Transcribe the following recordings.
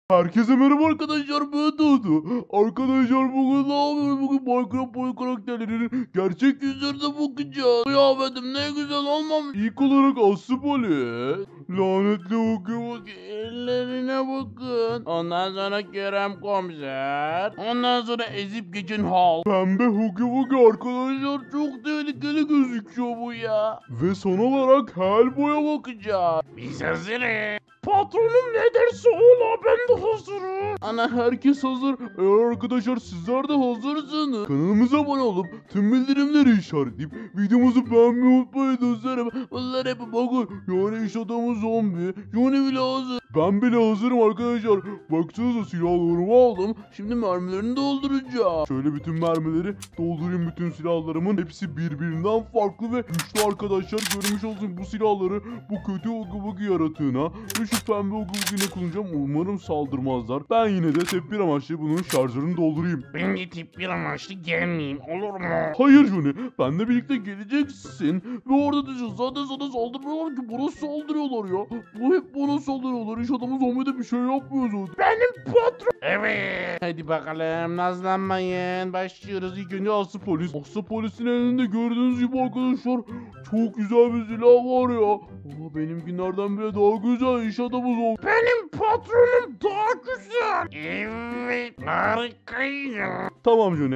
Herkese merhaba arkadaşlar, ben Dudu. Arkadaşlar bugün ne yapıyoruz? Bugün Minecraft boy karakterlerinin gerçek yüzlerine bakacağız. Kıyafetim ne güzel olmamış. İlk olarak Aslı Polis. Lanetli Hugi ellerine bakın. Ondan sonra Kerem Komiser. Ondan sonra ezip geçen Hal. Pembe Hugi arkadaşlar, çok tehlikeli gözüküyor bu ya. Ve son olarak Hellboy'a bakacağız. Biz hazırız. Patronum ne derse ola, ben de hazırım. Ana, herkes hazır. Eğer arkadaşlar sizler de hazırsanız kanalımıza abone olup tüm bildirimleri işaretleyip videomuzu beğenmeyi unutmayın dostlarım. Bunlar hep bakın, yani iş adamı zombi. Johnny bile hazır. Ben bile hazırım arkadaşlar. Baksanıza, silahlarımı aldım. Şimdi mermilerini dolduracağım. Şöyle bütün mermileri doldurayım, bütün silahlarımın. Hepsi birbirinden farklı ve güçlü arkadaşlar. Görmüş olsun bu silahları bu kötü Hugi yaratığına ve şu pembe Hugi'ne kullanacağım. Umarım saldırmazlar. Ben yine de tedbir amaçlı bunun şarjörünü doldurayım. Ben de tedbir amaçlı gelmeyeyim, olur mu? Hayır Johnny, benle birlikte geleceksin ve orada düşün, zaten sana saldırmıyorlar ki, bana saldırıyorlar ya. Bu hep bana saldırıyorlar. İş adamı zombi de bir şey yapmıyor zaten. Benim patron. Evet. Hadi bakalım, nazlanmayın, başlıyoruz. İlk önce Aslı Polis. Aslı Polis'in elinde gördüğünüz gibi arkadaşlar çok güzel bir silah var ya. Ama benimkilerden bile daha güzel. İş adamı zombi. Benim patronum daha güzel. Evet, harikayım. Tamam Johnny,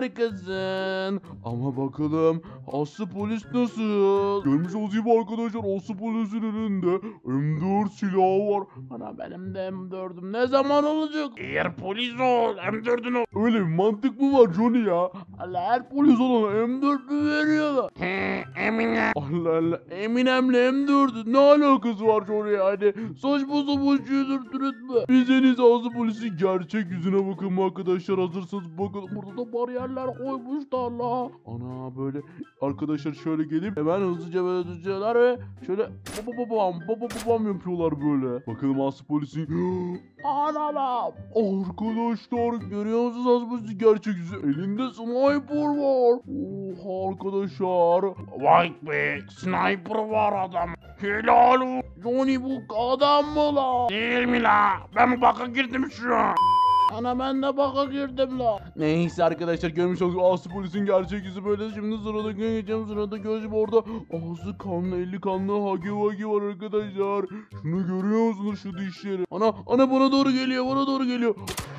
harikasın. Ama bakalım Aslı Polis nasıl? Görmüş olduğunuz gibi arkadaşlar, Aslı Polis'in elinde M4 silahı var. Ana, benim de M4'üm ne zaman olacak? Eğer polis ol, M4'ün ol. Öyle bir mantık mı var Johnny ya? Allah, her polis olana M4 mü veriyorlar? Emine. Allah Allah, Eminem'le M4'ün ne alakası var Johnny yani? Saçma sapan şeyler türetme. Biz en iyisi Aslı Polis'in gerçek yüzüne bakın arkadaşlar, hazırsanız bakın. Burada da bariyerler koymuşlar la. Ana, böyle arkadaşlar şöyle gelip hemen hızlıca böyle düzüyorlar ve şöyle babam yapıyorlar böyle. Bakalım Aslı Polis'in analam. Arkadaşlar görüyor musunuz Aslı Polis'in gerçek yüzü? Elinde sniper var. Oha arkadaşlar. Vay be, sniper var adam. Helal olsun. Johnny, bu adam mı la? Değil mi la? Ben baka girdim şu an. Ana, ben de baka girdim la. Neyse arkadaşlar, görmüş olduk Aslı Polis'in gerçek yüzü böyle. Şimdi sıradakine geçeceğim. Sırada gözüm orada. Ağzı kanlı, eli kanlı Hagi var arkadaşlar. Şunu görüyor musunuz, şu dişleri? Ana bana doğru geliyor, bana doğru geliyor.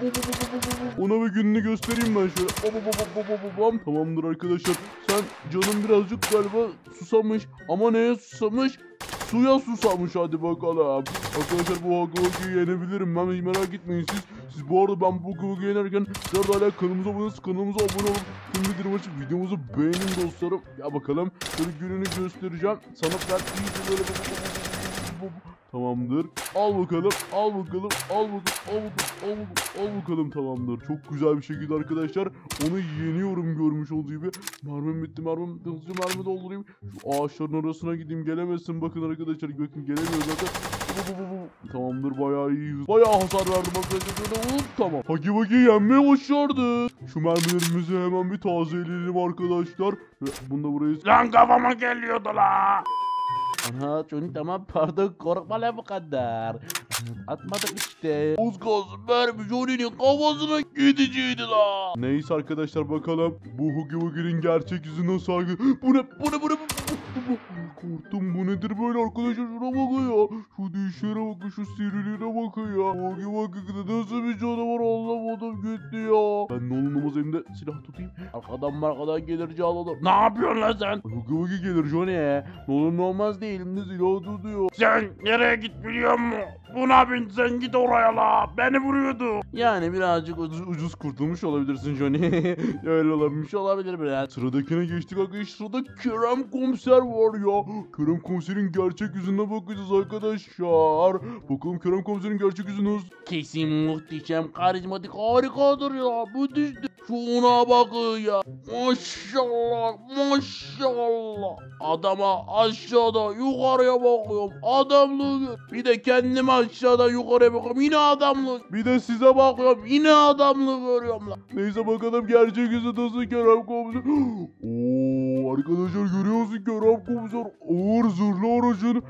Ona bir gününü göstereyim ben şöyle. Bam. Tamamdır arkadaşlar. Sen, canım birazcık galiba susamış. Ama neye susamış? Suya susamış, hadi bakalım. Arkadaşlar bu Hugi'yi yenebilirim ben, hiç merak etmeyin siz. Siz bu arada, ben bu Hugi'yi yenerken sizler de hala kanalımıza abone olun. Tüm bildirim açıp videomuzu beğenin dostlarım. Ya bakalım, şöyle gününü göstereceğim. Sana ben iyice böyle tamamdır. Al bakalım, tamamdır. Çok güzel bir şekilde arkadaşlar onu yeniyorum, görmüş olduğu gibi. Mermim bitti, hızlıca mermi doldurayım. Şu ağaçların arasına gideyim, gelemezsin bakın arkadaşlar, bakın gelemiyor zaten. Tamamdır, bayağı iyi, bayağı hasar verdim arkadaşlar. Tamam, Hagi yenmeye başardı. Şu mermilerimizi hemen bir tazeleyelim arkadaşlar. Bunu da buraya... Lan kafama geliyordu la. Ana Johnny, tamam, pardon, korkma la bu kadar. Atmadık işte. Az kalsın mermi Johnny'nin kafasına gidecekti la. Neyse arkadaşlar, bakalım bu Hugi'nin gerçek yüzü nasıl? Bu ne? Korktum, bu nedir böyle arkadaşlar, şuna bakın ya. Şu dişlere bakın, şu siriliğine bakın ya. Hugi nasıl bir canavar, anlamadım gitti ya. Ben ne olunmaz, elimde silah tutayım. Arkadan gelir canavar. Ne yapıyorsun lan sen? Hugi gelir Johnny. Ne olur ne olmaz diye elimde silah tutuyor. Sen nereye git biliyor musun? Buna bin, sen git oraya la. Beni vuruyordu. Yani birazcık ucuz kurtulmuş olabilirsin Johnny. Öyle olabilmiş olabilir biraz. Sıradakine geçtik arkadaşlar. Sırada Kerem Komiser var ya. Kerem Komiser'in gerçek yüzüne bakacağız arkadaşlar. Bakalım Kerem Komiser'in gerçek yüzü nasıl? Kesin muhteşem, karizmatik, harikadır ya. Bu düştü. Şuna bakın ya. Maşallah. Adama aşağıda yukarıya bakıyorum, adamlığı gör. Bir de kendime aşağıda yukarıya bakıyorum, yine adamlık. Bir de size bakıyorum, yine adamlık görüyorum lan. Neyse bakalım gerçek yüzü nasıl Kerem Komiser. Arkadaşlar görüyorsun Kerem komiser ağır zırhlı aracın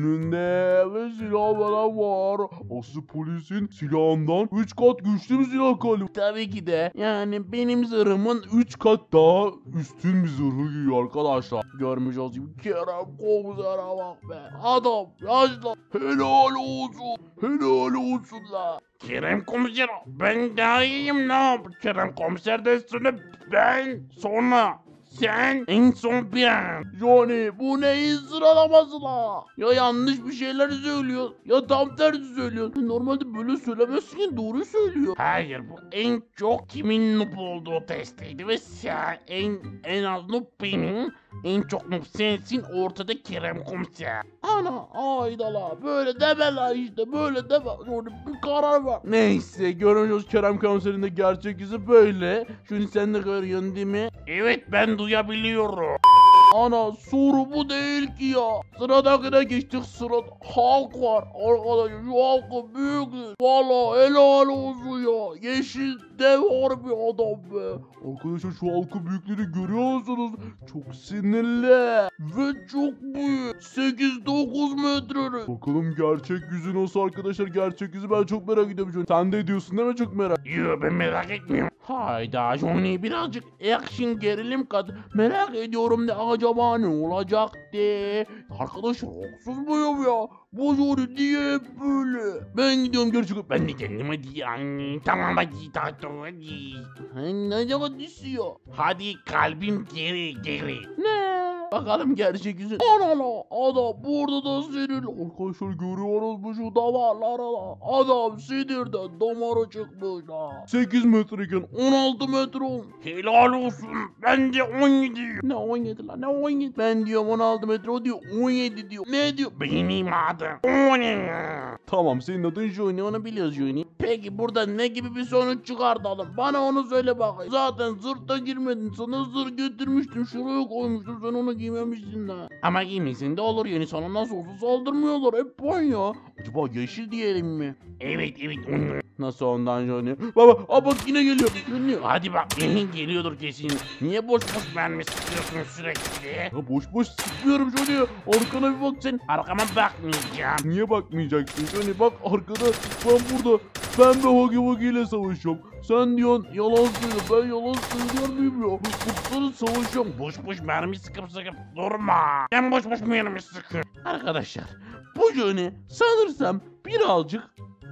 önünde ve silah falan var. Aslı polisin silahından 3 kat güçlü bir silah galiba. Tabii ki de yani benim zırhımın 3 kat daha üstün bir zırhı giyiyor arkadaşlar. Görmüş olsun Kerem komisere bak be. Adam yaşlı. Helal olsun. Helal olsun la. Kerem komiser ben daha iyiyim la. Kerem komiser de üstüne ben sonra sen en son ben. Johnny bu neyin sıralaması la? Ya yanlış bir şeyler söylüyor ya tam tersi söylüyor. Normalde böyle söylemezsin ki doğru söylüyor. Hayır bu en çok kimin noob olduğu testiydi ve sen en az noob benim. En çok noob sensin ortada Kerem komiser. Ana ayda la böyle deme la işte böyle deme. Johnny bir karar ver. Neyse görüyoruz Kerem konserinde gerçek yüzü böyle. Şunu sen de görüyorsun değil mi? Evet ben duyabiliyorum. Ana soru bu değil ki ya. Sıradakine geçtik sırada halk var. Arkadaşlar şu halkı büyük. Valla helal olsun ya. Yeşil dev harbi adam be. Arkadaşlar şu halkı büyüklüğünü görüyor musunuz? Çok sinirli. Ve çok büyük. 8-9 metre. Bakalım gerçek yüzü nasıl arkadaşlar. Gerçek yüzü ben çok merak ediyorum. Sen de ediyorsun değil mi? Çok merak. Yo ben merak etmiyorum. Hayda Johnny birazcık action gerilim kat. Merak ediyorum ne acaba ne olacak de. Arkadaşlar haksız mıyım ya? Bu Johnny niye hep böyle? Ben gidiyorum gerçekten. Ben de kendime diyeyim. Tamam hadi tatlım hadi. Ne zaman düşüyor? Hadi kalbim geri. Ne? Bakalım gerçek yüzü. Anana adam burada da sinirli. Arkadaşlar görüyoruz bu şu damarlara. Adam sinirden damarı çıkmış ha. 8 metreyken 16 metre olmuş. Helal olsun. Bence 17. Ne 17 lan ne 17? Ben diyorum 16 metre o diyor 17 diyor. Ne diyor? Benim adım 17. Tamam senin adın Johnny onu biliyoruz Johnny. Peki burada ne gibi bir sonuç çıkartalım? Bana onu söyle bakayım. Zaten zırhta girmedin sana zırh götürmüştüm şuraya koymuştum sen onu giymemişsin de. Ama giymesin de olur yani sana nasıl olsa saldırmıyorlar hep puan ya. Acaba yeşil diyelim mi? Evet onu. Nasıl ondan Johnny? Baba bak yine geliyor. Geliyor. Hadi bak geliyordur kesin. Niye boş mermi sıkıyorsun sürekli? Ya boş sıkmıyorum Johnny. Arkana bir bak sen. Arkama bakmayacağım. Niye bakmayacaksın Johnny? Bak arkada ben burada pembe Huggy ile savaşıyorum. Sen diyorsun yalan söylüyor. Ben yalan söylüyor muyum ya? Bukları savaşıyorum. Boş mermi sıkıp durma. Ben boş mermi sıkıyorum. Arkadaşlar bu Johnny sanırsam birazcık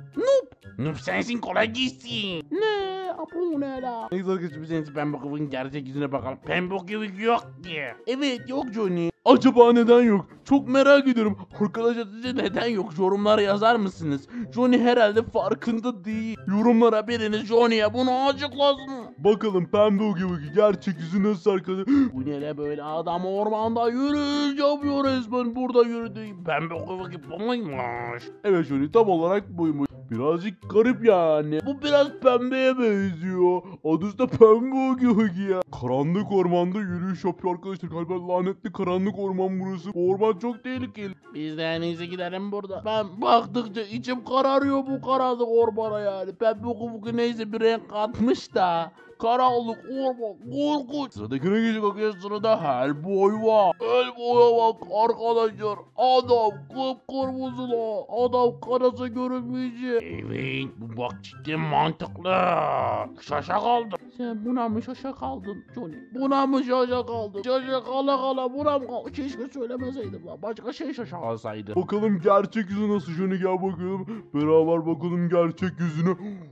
Noob sensin kolay gitsin. ne? Bu ne la? Neyse arkadaşlar biz en iyisi pembe kıvın gerçek yüzüne bakalım. Pembe kıvık yok ki. Evet yok Johnny. Acaba neden yok? Çok merak ediyorum. Arkadaşlar sizce neden yok? Yorumlara yazar mısınız? Johnny herhalde farkında değil. Yorumlara biriniz Johnny'ye bunu açıklasın. Bakalım pembe Huggy gerçek yüzü nasıl arkadaşlar? Bu ne la böyle adam ormanda yürüyüş yapıyor resmen burada yürüdü. Pembe kıvık bu muymuş? Evet Johnny tam olarak buymuş. Birazcık garip yani. Bu biraz pembeye benziyor. Adı da pembe Huggy ya. Karanlık ormanda yürüyüş yapıyor arkadaşlar. Galiba lanetli karanlık orman burası. Bu orman çok tehlikeli. Biz de en iyisi gidelim burada. Ben baktıkça içim kararıyor bu karanlık ormana yani. Pembe Huggy neyse bir renk katmış da. Karanlık orman korkunç. Sıradakine geçecek arkadaşlar sırada Hellboy var. Hellboy'a bak arkadaşlar. Adam kıpkırmızı la. Adam karası görünmeyecek. Evet bu bak cidden mantıklı. Şaşa kaldım. Sen buna mı şaşa kaldın Johnny? Buna mı şaşa kaldın? Şaşa kala buna mı kaldın? Keşke söylemeseydim lan. Başka şey şaşa kalsaydı. Bakalım gerçek yüzü nasıl Johnny gel bakalım. Beraber bakalım gerçek yüzüne.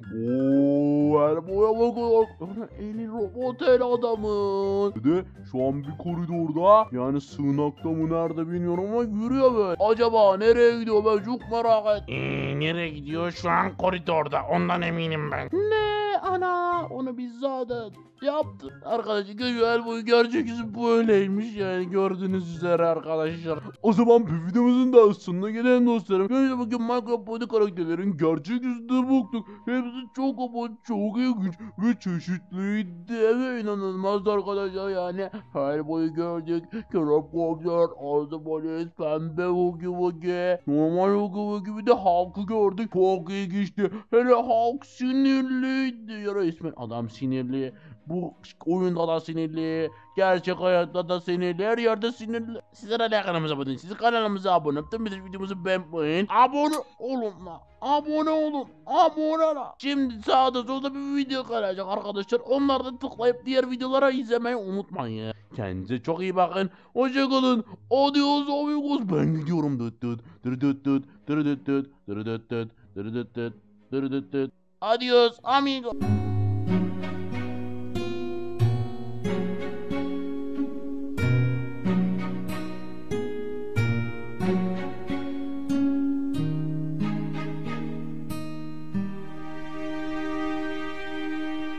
Ooo Hellboy'a bakın. Eli robot el adamın. Bir de şu an bir koridorda yani sığınakta mı nerede bilmiyorum ama yürüyor böyle. Acaba nereye gidiyor ben çok merak ettim. Nereye gidiyor? Şu an koridorda. Ondan eminim ben. Ne ana onu biz zaten yaptık. Arkadaşlar görüyor Hellboy gerçek yüzü böyleymiş yani gördüğünüz üzere arkadaşlar. O zaman bir videomuzun daha sonuna gelelim dostlarım. Böyle bugün Minecraft Body karakterlerin gerçek yüzüne baktık. Hepsi çok ama çok ilginç ve çeşitliydi ve inanılmazdı arkadaşlar yani. Hellboy'u gördük. Kerem Komiser, Azıpolis, Pembe Huggy, normal Huggy gibi de Hulk'ı gördük. Çok ilginçti. Hele Hulk sinirliydi. ediyor resmen. Adam sinirli. Bu oyunda da sinirli. Gerçek hayatta da sinirli. Her yerde sinirli. Sizlere de kanalımıza abone olun. Siz kanalımıza abone olun. Bizim videomuzu beğenmeyin. Abone olun la. Abone olun. Abone la. Şimdi sağda solda bir video kalacak arkadaşlar. Onları da tıklayıp diğer videolara izlemeyi unutmayın. Kendinize çok iyi bakın. Hoşçakalın. Adios amigos. Ben gidiyorum. Dıt dıt. Dır dıt dıt. Dır dıt dıt. Dır dıt dıt. Dır dıt dıt. Dır dıt dıt. Adios amigo.